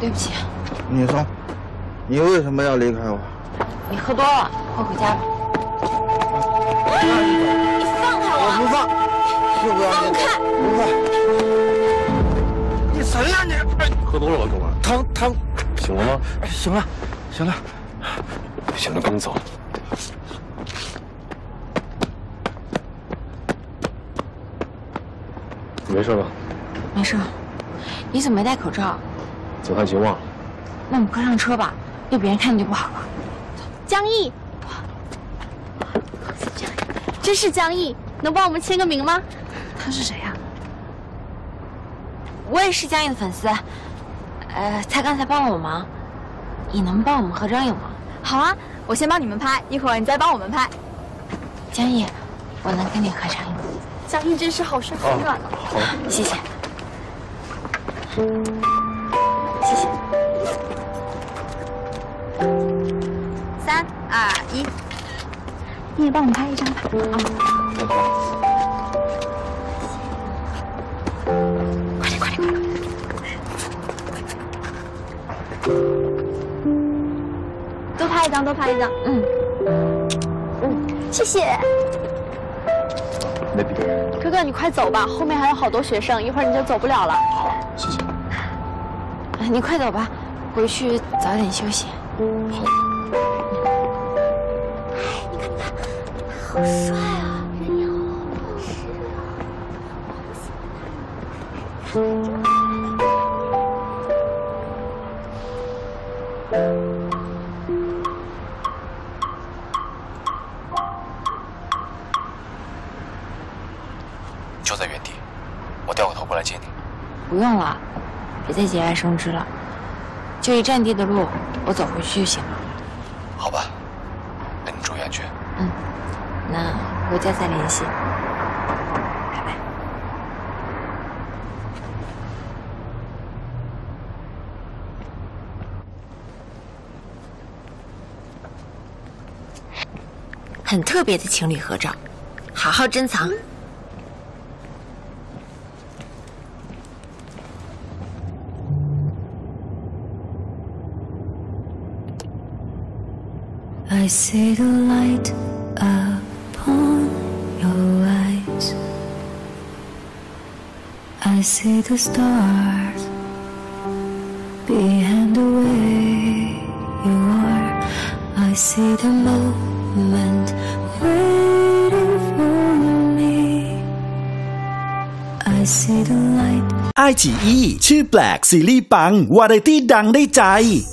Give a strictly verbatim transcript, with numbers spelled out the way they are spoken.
对不起。 你说，你为什么要离开我？ 你喝多了，快回家吧。你放开我！ 我不放，就不要放开！ 不放。你谁呀你？ 喝多了吧，哥们儿？ 疼疼。 醒了吗？ 醒了，醒了。 醒了，赶紧走。你没事吧？ 没事。你怎么没戴口罩？ 走探情忘了。 那我们快上车吧，被别人看见就不好了。 江毅，这是江毅，能帮我们签个名吗？ 他是谁呀？我也是江毅的粉丝，呃，他刚才帮了我忙，你能帮我们合张影吗？ 好啊，我先帮你们拍，一会儿你再帮我们拍。 江毅，我能跟你合张影吗？ 江毅真是好帅，很暖。 好， 谢谢，谢谢。 三二一，你也帮我们拍一张吧。啊，快点快点快点！多拍一张，多拍一张。嗯嗯，谢谢。 没笔。 哥哥，你快走吧，后面还有好多学生，一会儿你就走不了了。 好，谢谢。 你快走吧，回去早点休息。 好。 你看他，好帅啊！人妖是啊。 就在原地，我掉个头过来接你。 不用了，别再节哀生枝了，就一站地的路，我走回去就行了。 好吧，那你注意安全。 嗯，那回家再联系，拜拜。很特别的情侣合照，好好珍藏。 I see the light upon your eyes. I see the stars behind the way you are. I see the moment waiting for me. I see the light. ไอ จี อี ชื่อแปลกซีรีส์ปังวาไรตี้ดังได้ใจ